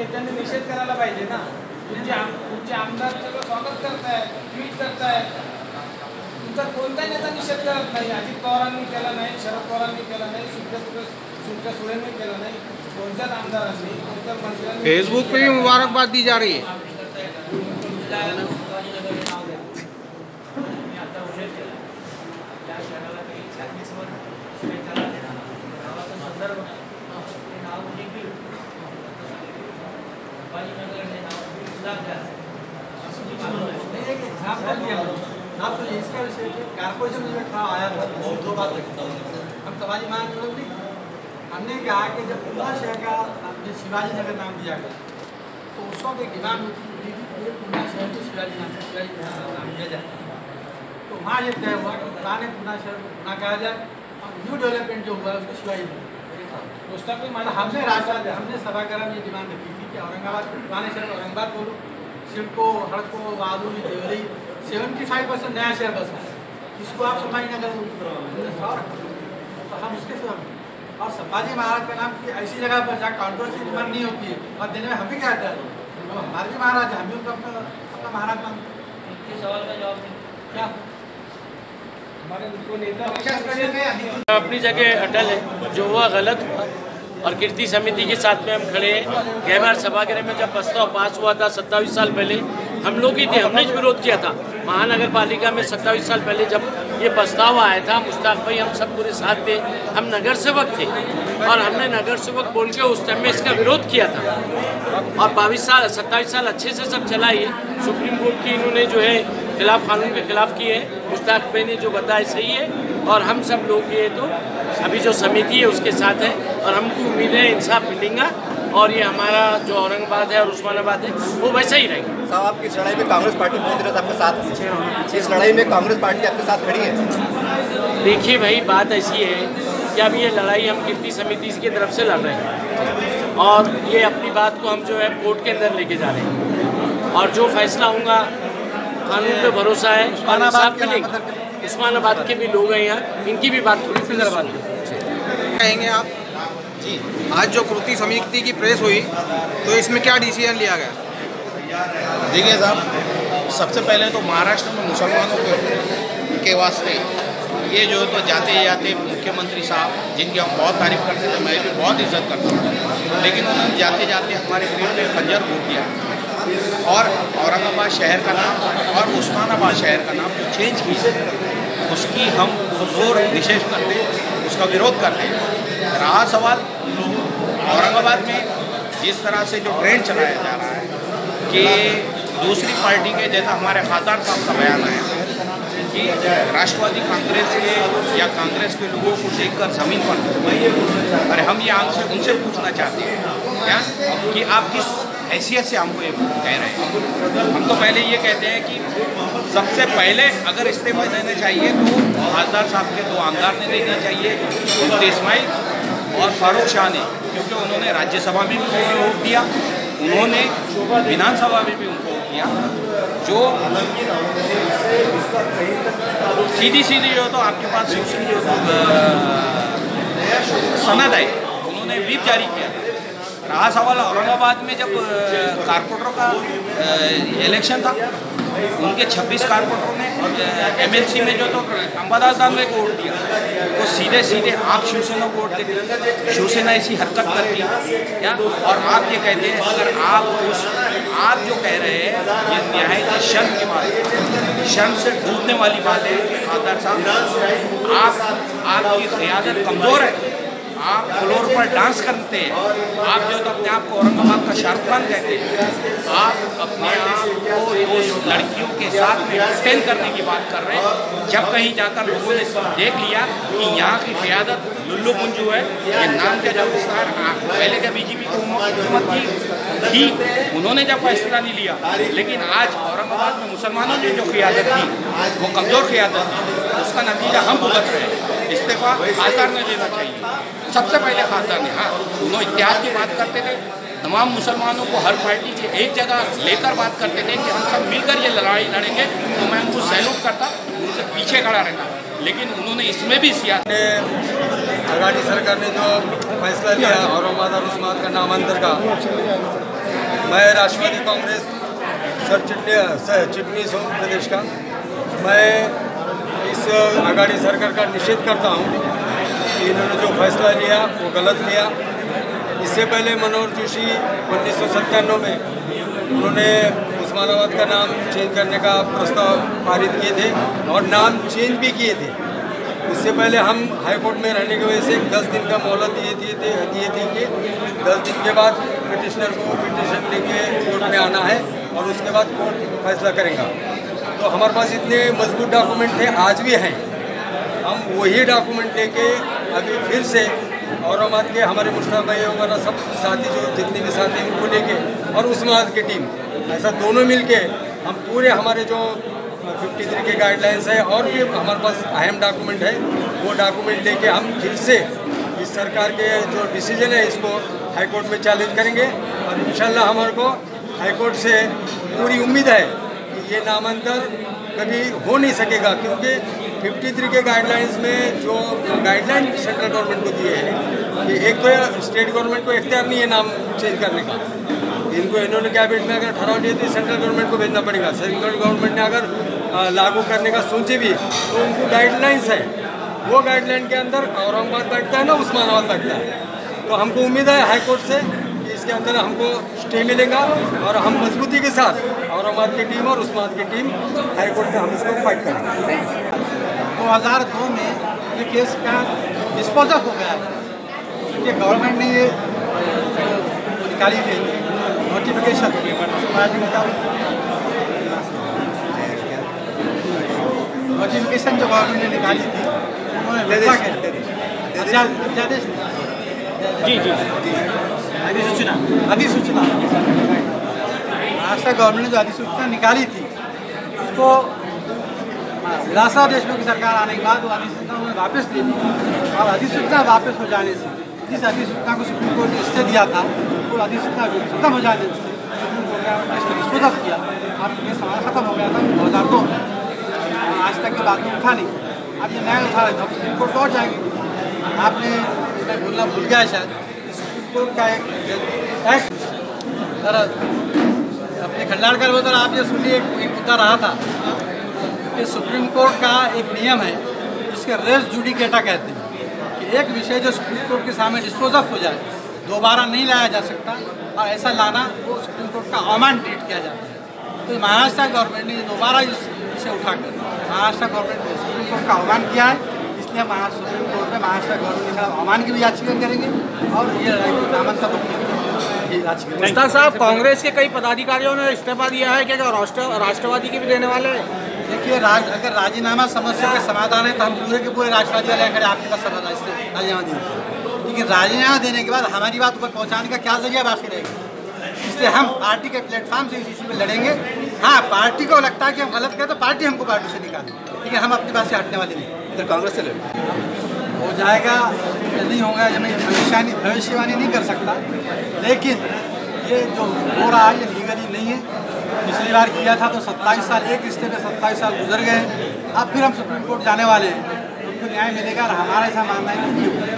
त्यांनी निषेध करायला पाहिजे ना. तुमचे आमदार सगळं स्वागत करताय, ट्विट करताय, तुमचा कोणताही नेता निषेध करत नाही. अजित पवारांनी केला नाही, शरद पवारांनी केला नाही, सुप्रिया सुळेंनी केला नाही, कोणत्याच आमदारांनी, कोणत्याच मंत्र्यांनी. फेसबुक पे भी मुबारकबाद दी जा रही है. कारपोरेशन में आया था, दो बात रखता हूँ. हम समाजी महानगर में हमने कहा कि जब पूना शहर का शिवाजी नगर नाम दिया गया तो उस वक्त एक डिमांड होती थी कि पूना शहर को शिवाजी नाम दिया जाए. तो वहाँ ये तय हुआ कि पुराने पूना शहर को पूना कहा जाए और न्यू डेवलपमेंट जो हुआ है उसको शिवाजी नगर. हमने सभागार में ये डिमांड रखी थी कि औरंगाबाद पुराने शहर औरंगाबाद बोलो, सिडको, हड़को, वादुली, देवरी 75% नया शहर बस है, इसको आप संभाजी नगर तो हम उसके साथ. और संभाजी महाराज का नाम कि ऐसी जगह पर जहाँ कॉन्ट्रोवर्सी डिमांड नहीं होती है और दिन में हम भी कहते हैं हमारे भी महाराज हम भी उनको अपना महाराज मानते हैं. सवाल का जवाब क्या अपनी जगह अटल है, जो हुआ गलत हुआ और कीर्ति समिति के साथ में हम खड़े हैं. गहमार सभागृह में जब प्रस्ताव पास हुआ था 27 साल पहले हम लोग ही थे, हमने विरोध किया था. महानगर पालिका में 27 साल पहले जब ये प्रस्ताव आया था, मुश्ताक भाई हम सब पूरे साथ थे, हम नगर सेवक थे और हमने नगर सेवक बोल के उस टाइम में इसका विरोध किया था. और 27 साल अच्छे से सब चला ही. सुप्रीम कोर्ट की इन्होंने जो है खिलाफ कानून के खिलाफ किए है. मुश्ताक भाई ने जो बताया सही है और हम सब लोग ये तो अभी जो समिति है उसके साथ है और हमको उम्मीद है इंसाफ मिलेगा और ये हमारा जो औरंगाबाद है और उस्मानाबाद है वो वैसा ही रहेगा. साहब आपकी इस लड़ाई में कांग्रेस पार्टी पूरी तरह से आपके साथ, इस लड़ाई में कांग्रेस पार्टी आपके साथ खड़ी है. देखिए भाई बात ऐसी है कि अब ये लड़ाई हम कीर्ति समिति की तरफ से लड़ रहे हैं और ये अपनी बात को हम जो है कोर्ट के अंदर लेके जा रहे हैं और जो फैसला होगा कानून पे भरोसा है और इंसाफ मिलेगा. उस्मानाबाद के भी लोग हैं यहाँ, इनकी भी बात थोड़ी फिलहाल कहेंगे आप जी. आज जो कृति समिति की प्रेस हुई तो इसमें क्या डिसीजन लिया गया? देखिए साहब, सबसे पहले तो महाराष्ट्र में मुसलमानों के वास्ते ये जो तो जाते जाते मुख्यमंत्री साहब जिनकी हम बहुत तारीफ करते थे, मैं भी बहुत इज्जत करता हूँ, लेकिन उन्होंने जाते जाते हमारे पेट में खंजर घोट दिया और औरंगाबाद शहर का नाम और उस्मानाबाद शहर का नाम जो चेंज किया उसकी हम जोर विशेष करते हैं, उसका विरोध करते हैं. रहा सवाल औरंगाबाद में जिस तरह से जो ट्रेंड चलाया जा रहा है कि दूसरी पार्टी के जैसा हमारे खासदार साहब का बयान आया कि राष्ट्रवादी कांग्रेस के या कांग्रेस के लोगों को देखकर ज़मीन पर अरे हम ये उनसे पूछना चाहते हैं क्या कि आप किस हैसियत से हमको ये कह रहे हैं. हम तो पहले ये कहते हैं कि सबसे पहले अगर इस्तीफा देना चाहिए तो खासदार साहब के 2 आमदार ने देना चाहिए, मुफ्ती इस्माइल और फारूक शाह ने, क्योंकि उन्होंने राज्यसभा में भी वोट दिया, उन्होंने विधानसभा में भी उनको वोट दिया. जो सीधी जो तो आपके पास सनद है, उन्होंने व्हिप जारी किया. रहा सवाल औरंगाबाद में जब कारपोरेटरों का इलेक्शन था, उनके 26 कारपोरेटरों ने एमएलसी में जो तो अंबादास दानवे को वोट दिया, वो सीधे आप शिवसेना को वोट देते. शिवसेना ऐसी हरकत करती है क्या? और आप ये कहते हैं अगर आप जो कह रहे हैं ये न्यायिक शर्म की बात है, शर्म से डूबने वाली बात है. खासदार साहब आपकी क़यादत कमज़ोर है, आप फ्लोर पर डांस करते हैं, आप जो तो अपने आप को औरंगाबाद का शाहरुख खान कहते हैं, आप अपने आप को लड़कियों के साथ में एक्सटेंड करने की बात कर रहे हैं. जब कहीं जाकर लोगों ने देख लिया कि यहाँ की क़यादत लुल्लू पुंजू है, ये नाम का जब विस्तार पहले जब बीजेपी की हुकूमत थी उन्होंने जब फैसला नहीं लिया, लेकिन आज औरंगाबाद में मुसलमानों ने जो क़यादत थी वो कमज़ोर क़यादत थी, उसका नतीजा हम भुगत रहे हैं. इस्तीफा खासदार ने देना चाहिए, सबसे पहले खासदार ने. हाँ, उन्होंने इत्तेहाद की बात करते थे, तमाम मुसलमानों को हर पार्टी के एक जगह लेकर बात करते थे कि हम सब मिलकर ये लड़ाई लड़ेंगे, तो मैं उनको सैल्यूट करता, उनसे पीछे खड़ा रहता. लेकिन उन्होंने इसमें भी सियासत आघाड़ी सरकार ने जो फैसला लिया औरंगाबाद और उस्मानाबाद का नामांतर का मैं राष्ट्रवादी कांग्रेस चिटनीस हूँ प्रदेश का। मैं इस आघाड़ी सरकार का निषेध करता हूँ कि इन्होंने जो फैसला लिया वो गलत लिया। इससे पहले मनोहर जोशी 1997 में उन्होंने उस्मानाबाद का नाम चेंज करने का प्रस्ताव पारित किए थे और नाम चेंज भी किए थे। इससे पहले हम हाईकोर्ट में रहने की वजह से 10 दिन का मोहलत दिए थे कि 10 दिन के बाद पिटिशनर को पिटिशन लेके कोर्ट में आना है और उसके बाद कोर्ट फैसला करेगा। तो हमारे पास इतने मजबूत डॉक्यूमेंट थे, आज भी हैं। हम वही डॉक्यूमेंट लेके अभी फिर से औरंगाबाद के हमारे मुश्ताक भाई वगैरह सब साथी जो जितने भी साथी हैं उनको लेके और उस्मानाबाद की टीम ऐसा दोनों मिलके हम पूरे हमारे जो 53 के गाइडलाइंस है और भी हमारे पास अहम डॉक्यूमेंट है, वो डॉक्यूमेंट लेके हम फिर से इस सरकार के जो डिसीजन है इसको हाईकोर्ट में चैलेंज करेंगे। और इंशाल्लाह हमारे को हाईकोर्ट से पूरी उम्मीद है कि ये नामांतर कभी हो नहीं सकेगा, क्योंकि 53 के गाइडलाइंस में जो गाइडलाइन सेंट्रल गवर्नमेंट को दिए हैं कि एक तो स्टेट गवर्नमेंट को इख्तियार नहीं है नाम चेंज करने का। इन्होंने कैबिनेट में अगर ठहराव दिए तो सेंट्रल गवर्नमेंट को भेजना पड़ेगा। सेंट्रल गवर्नमेंट ने अगर लागू करने का सोचे भी तो उनको गाइडलाइंस है, वो गाइडलाइन के अंदर औरंगाबाद बैठता है ना उस्मानाबाद बैठता है। तो हमको उम्मीद है हाईकोर्ट से कि इसके अंदर हमको स्टे मिलेगा और हम मजबूती के साथ औरंगाबाद की टीम और उस्मानाबाद की टीम हाईकोर्ट में हम इसको फाइट करेंगे। 2002 में ये केस का डिस्पोजल हो गया है क्योंकि गवर्नमेंट ने ये निकाली थी नोटिफिकेशन जो गवर्नमेंट ने निकाली थी उन्होंने अधिसूचना महाराष्ट्र गवर्नमेंट ने जो अधिसूचना निकाली थी उसको विलासा देशमुख की सरकार आने के बाद वो अधिसूचना उन्होंने वापस ले ली और अधिसूचना वापस हो जाने से जिस अधिसूचना को सुप्रीम कोर्ट ने स्टे दिया था वो अधिसूचना खत्म हो जाने से सुप्रीम कोर्ट ने इसको डिस्पोज किया और केस हमारा खत्म हो गया था 2002 में। आज तक की बात उठा नहीं, अब ये नया उठा रहे थे, अब सुप्रीम कोर्ट पहुँच जाएंगे। आपने मैं बोलना भूल गया शायद सुप्रीम कोर्ट का एक सर अपने खंडारकर वो आप ये सुनिए एक मुद्दा रहा था कि सुप्रीम कोर्ट का एक नियम है जिसके रेस जुडिकेटा कहते हैं कि एक विषय जो सुप्रीम कोर्ट के सामने डिस्पोज ऑफ हो जाए दोबारा नहीं लाया जा सकता और ऐसा लाना वो सुप्रीम कोर्ट का अवमान ट्रीट किया जाता है। तो महाराष्ट्र गवर्नमेंट ने दोबारा इस विषय उठाकर महाराष्ट्र गवर्नमेंट ने सुप्रीम कोर्ट का अवमान किया है, इसलिए महाराष्ट्र सुप्रीम कोर्ट में महाराष्ट्र गवर्नमेंट के खिलाफ अवमान की भी याचिका करेंगे और ये नामांकन मुश्ताक साहब, कांग्रेस के कई पदाधिकारियों ने इस्तीफा दिया है, क्या राष्ट्रवादी के भी देने वाले हैं? देखिए अगर राजीनामा समस्या का समाधान है तो हम पूरे के पूरे राष्ट्रवादी वाले खड़े आपके पास समाधान इससे राजीनामा देंगे, लेकिन राजीनामा देने के बाद हमारी बात ऊपर पहुंचाने का क्या जरिया बाकी रहेगा। इसलिए हम पार्टी के प्लेटफॉर्म से इस इश्यू में लड़ेंगे। हाँ, पार्टी को लगता है कि हम गलत करें तो पार्टी हमको पार्टी से निकाले, लेकिन हम अपनी बात से हटने वाले नहीं। इधर कांग्रेस से लड़े हो जाएगा नहीं होगा मैं भविष्यवाणी नहीं कर सकता, लेकिन ये जो हो रहा है ये लीगली नहीं है। पिछली बार किया था तो 27 साल एक रिश्ते में 27 साल गुजर गए, अब फिर हम सुप्रीम कोर्ट जाने वाले हैं, उनको न्याय मिलेगा और हमारा ऐसा मानना है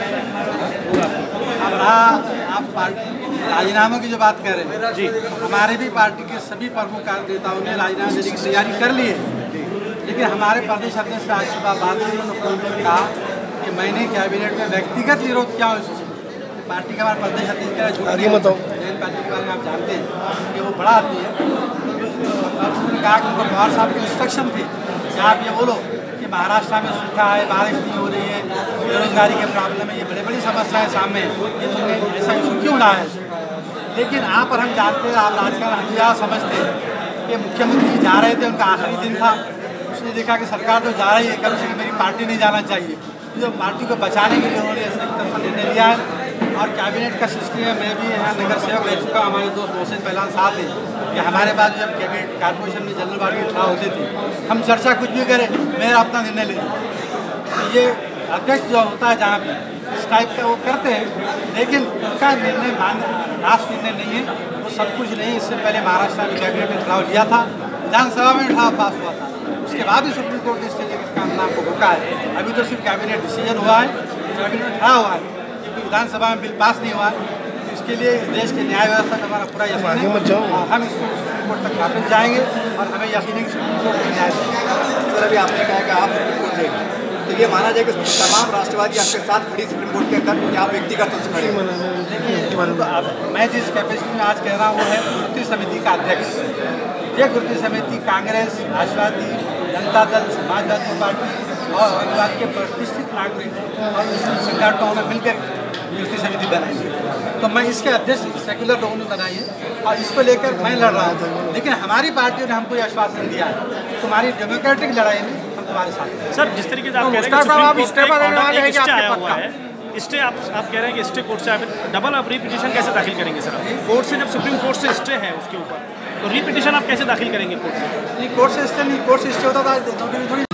कि अब रहा आप पार्टी राजीनामा की जो बात कर रहे हैं जी, हमारे भी पार्टी के सभी प्रमुख कार्यनेताओं ने राजीनामा देने की तैयारी कर ली है, लेकिन हमारे प्रदेश अध्यक्ष से आज सुबह बात हुई उन्होंने कहा कि मैंने कैबिनेट में व्यक्तिगत विरोध किया उस पार्टी का हमारे प्रदेश अध्यक्ष का जैन पार्टी के बारे में आप जानते हैं कि वो बड़ा आदमी है। उन्होंने कहा कि उनको पवार साहब के इंस्ट्रक्शन थे कि आप ये बोलो कि महाराष्ट्र में सूखा है, बारिश नहीं हो रही है, बेरोजगारी के प्रॉब्लम है, ये बड़ी बड़ी समस्याएं सामने हैं, ये तुमने ऐसा इशू क्यों उठाया है। लेकिन यहाँ पर हम जानते हैं, आप राजकारण हम यहाँ समझते हैं कि मुख्यमंत्री जा रहे थे, उनका आखिरी दिन था, उसने देखा कि सरकार तो जा रही है, कम से कम मेरी पार्टी नहीं जाना चाहिए, तो पार्टी को बचाने के लिए उन्होंने एक तरफा निर्णय लिया है। और कैबिनेट का सिस्टम है, मैं भी यहाँ नगर सेवक रह चुका, हमारे दोस्त मोहसिन पहलान साथ हैं कि हमारे पास जब कैबिनेट कॉर्पोरेशन में जनरल बॉडी खड़ा होती थी, हम चर्चा कुछ भी करें, मेरा अपना निर्णय ले, तो ये अध्यक्ष जो होता है जहाँ भी इस टाइप का वो करते हैं, लेकिन उनका निर्णय राष्ट्र निर्णय नहीं है, वो सब कुछ नहीं। इससे पहले महाराष्ट्र में कैबिनेट में ठहराव लिया था, विधानसभा में ठहराव पास हुआ था, उसके बाद भी सुप्रीम कोर्ट ने इस तरीके का नाम को रोका है। अभी तो सिर्फ कैबिनेट डिसीजन हुआ है, कैबिनेट में ठहरा हुआ है, क्योंकि विधानसभा में बिल पास नहीं हुआ है, तो इसके इसके लिए इस देश की न्याय व्यवस्था का हमारा पूरा यकीन है और हम इसको सुप्रीम कोर्ट तक वापस जाएंगे और हमें यकीन है कि सुप्रीम कोर्ट को न्याय देंगे। सर, अभी आपने कहा कि आप सुप्रीम कोर्ट जाएंगे, तो ये माना जाए कि तमाम राष्ट्रवादी आपके साथ खड़ी सुप्रीम कोर्ट के अंदर, क्या आप व्यक्तिगत रूप से खड़े? देखिए, मैं जिस कैपेसिटी में आज कह रहा हूँ वो है गुरुति समिति का अध्यक्ष। ये गुरुति समिति कांग्रेस, राष्ट्रवादी, जनता दल, समाजवादी पार्टी और समाज के प्रतिष्ठित नागरिक और संगठनों में मिलकर गुरुति समिति बनाई है। तो मैं इसके अध्यक्ष सेक्युलर लोगों ने बनाई है और इसको लेकर मैं लड़ रहा हूँ। लेकिन हमारी पार्टियों ने हमको ये आश्वासन दिया है तुम्हारी डेमोक्रेटिक लड़ाई में हम तुम्हारे साथ हैं। सर, जिस तरीके से आप कह रहे हैं स्टे आप कह रहे हैं कि स्टे कोर्ट से आप डबल आप रीपिटिशन कैसे दाखिल करेंगे सर? आप कोर्ट से, जब सुप्रीम कोर्ट से स्टे है उसके ऊपर, तो रीपिटिशन आप कैसे दाखिल करेंगे कोर्ट से? कोर्ट से स्टे नहीं, कोर्ट से स्टे होता था